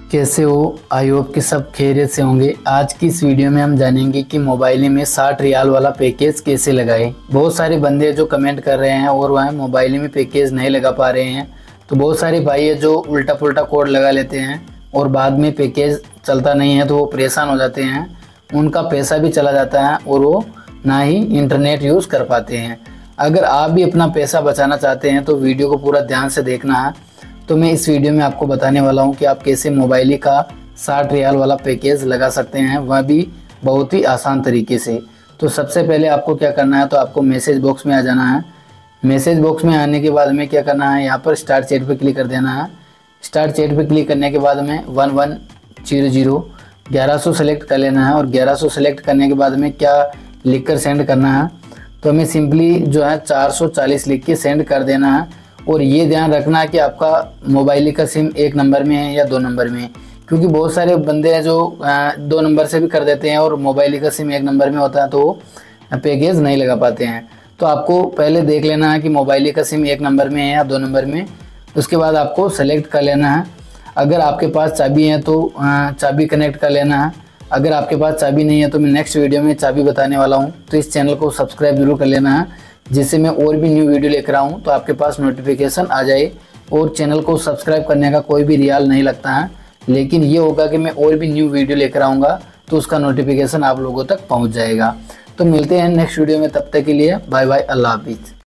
कैसे हो? I hope कि सब खैरियत से होंगे। आज की इस वीडियो में हम जानेंगे कि मोबाइल में 60 रियाल वाला पैकेज कैसे लगाएं। बहुत सारे बंदे जो कमेंट कर रहे हैं और वह मोबाइल में पैकेज नहीं लगा पा रहे हैं। तो बहुत सारे भाई है जो उल्टा पुल्टा कोड लगा लेते हैं और बाद में पैकेज चलता नहीं है तो वो परेशान हो जाते हैं, उनका पैसा भी चला जाता है और वो ना ही इंटरनेट यूज़ कर पाते हैं। अगर आप भी अपना पैसा बचाना चाहते हैं तो वीडियो को पूरा ध्यान से देखना है। तो मैं इस वीडियो में आपको बताने वाला हूं कि आप कैसे मोबाइल का 60 रियाल वाला पैकेज लगा सकते हैं, वह भी बहुत ही आसान तरीके से। तो सबसे पहले आपको क्या करना है, तो आपको मैसेज बॉक्स में आ जाना है। मैसेज बॉक्स में आने के बाद में क्या करना है, यहाँ पर स्टार्ट चैट पे क्लिक कर देना है। स्टार्ट चैट पे क्लिक करने के बाद में 1100 1100 सेलेक्ट कर लेना है और 1100 सेलेक्ट करने के बाद में क्या लिख कर सेंड करना है, तो हमें सिंपली जो है 440 लिख के सेंड कर देना है। और ये ध्यान रखना है कि आपका मोबाइल का सिम 1 नंबर में है या 2 नंबर में है, क्योंकि बहुत सारे बंदे हैं जो 2 नंबर से भी कर देते हैं और मोबाइल का सिम 1 नंबर में होता है तो पैकेज नहीं लगा पाते हैं। तो आपको पहले देख लेना है कि मोबाइल का सिम 1 नंबर में है या 2 नंबर में। उसके बाद आपको सेलेक्ट कर लेना है। अगर आपके पास चाबी है तो चाबी कनेक्ट कर लेना है। अगर आपके पास चाबी नहीं है तो मैं नेक्स्ट वीडियो में चाबी बताने वाला हूँ, तो इस चैनल को सब्सक्राइब जरूर कर लेना है, जिससे मैं और भी न्यू वीडियो लेकर आऊँ तो आपके पास नोटिफिकेशन आ जाए। और चैनल को सब्सक्राइब करने का कोई भी रियाल नहीं लगता है, लेकिन ये होगा कि मैं और भी न्यू वीडियो लेकर आऊँगा तो उसका नोटिफिकेशन आप लोगों तक पहुँच जाएगा। तो मिलते हैं नेक्स्ट वीडियो में, तब तक के लिए बाय बाय, अल्लाह हाफिज़।